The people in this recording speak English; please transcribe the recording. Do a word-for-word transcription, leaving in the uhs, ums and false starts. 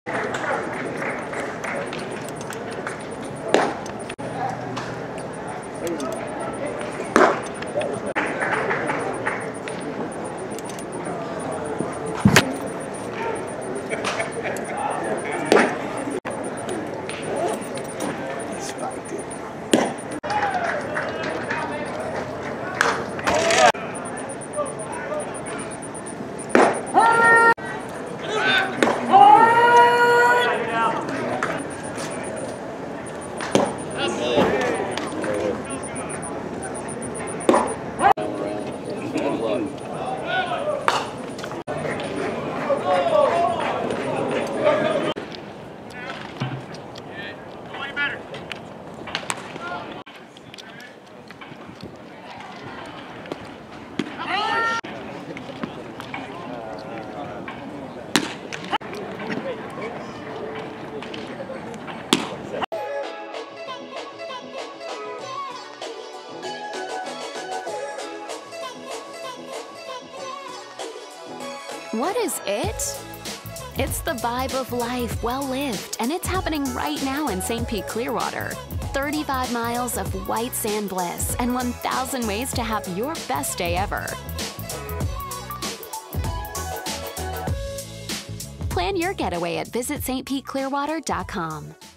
What is it? It's the vibe of life well lived, and it's happening right now in Saint Pete Clearwater. thirty-five miles of white sand bliss and one thousand ways to have your best day ever. Plan your getaway at visit st pete clearwater dot com.